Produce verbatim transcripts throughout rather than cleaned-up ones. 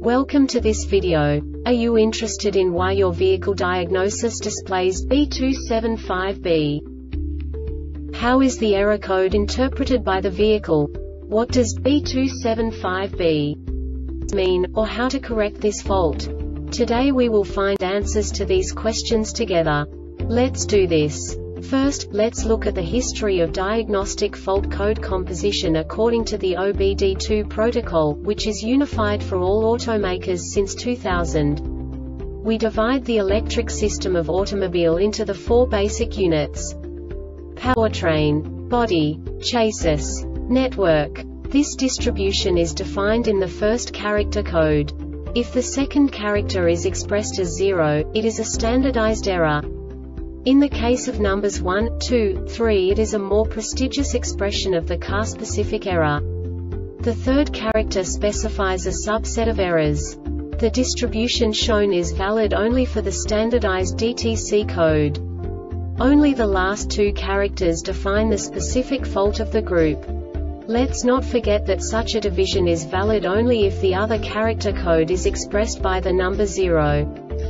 Welcome to this video. Are you interested in why your vehicle diagnosis displays B two seven five B? How is the error code interpreted by the vehicle? What does B two seven five B mean, or how to correct this fault? Today we will find answers to these questions together. Let's do this. First, let's look at the history of diagnostic fault code composition according to the O B D two protocol, which is unified for all automakers since two thousand. We divide the electric system of automobile into the four basic units: powertrain, body, chassis, network. This distribution is defined in the first character code. If the second character is expressed as zero, it is a standardized error. In the case of numbers one, two, three, it is a more prestigious expression of the car-specific error. The third character specifies a subset of errors. The distribution shown is valid only for the standardized D T C code. Only the last two characters define the specific fault of the group. Let's not forget that such a division is valid only if the other character code is expressed by the number zero.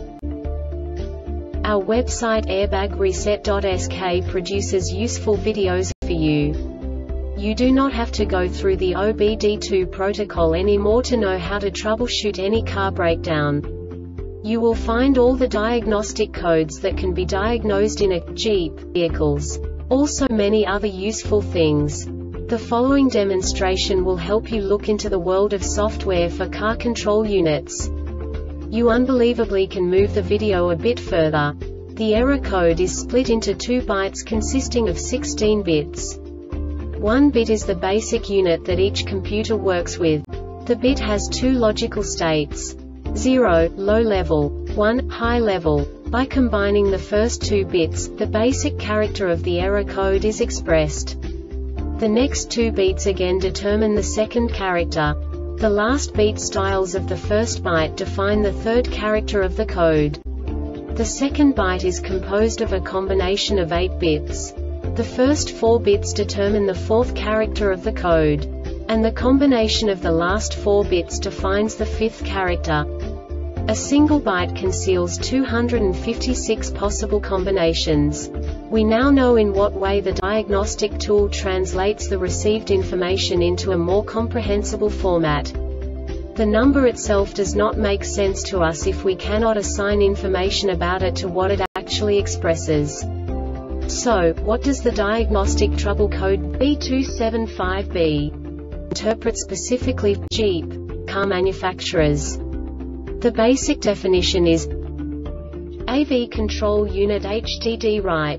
Our website airbag reset dot S K produces useful videos for you. You do not have to go through the O B D two protocol anymore to know how to troubleshoot any car breakdown. You will find all the diagnostic codes that can be diagnosed in a Jeep vehicles. Also many other useful things. The following demonstration will help you look into the world of software for car control units. You unbelievably can move the video a bit further. The error code is split into two bytes consisting of sixteen bits. One bit is the basic unit that each computer works with. The bit has two logical states: zero, low level, one, high level. By combining the first two bits, the basic character of the error code is expressed. The next two bits again determine the second character. The last beat styles of the first byte define the third character of the code. The second byte is composed of a combination of eight bits. The first four bits determine the fourth character of the code. And the combination of the last four bits defines the fifth character. A single byte conceals two hundred fifty-six possible combinations. We now know in what way the diagnostic tool translates the received information into a more comprehensible format. The number itself does not make sense to us if we cannot assign information about it to what it actually expresses. So, what does the diagnostic trouble code B two seven five B interpret specifically for Jeep car manufacturers? The basic definition is A V control unit H D D write.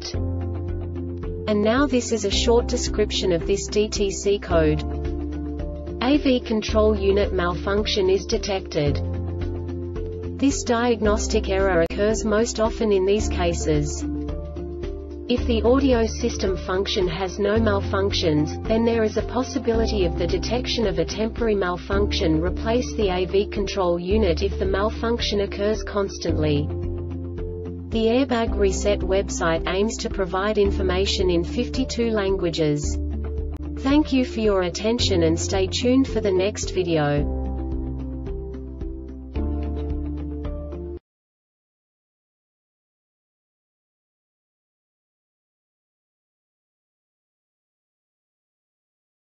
And now this is a short description of this D T C code. A V control unit malfunction is detected. This diagnostic error occurs most often in these cases. If the audio system function has no malfunctions, then there is a possibility of the detection of a temporary malfunction. Replace the A V control unit if the malfunction occurs constantly. The Airbag Reset website aims to provide information in fifty-two languages. Thank you for your attention and stay tuned for the next video.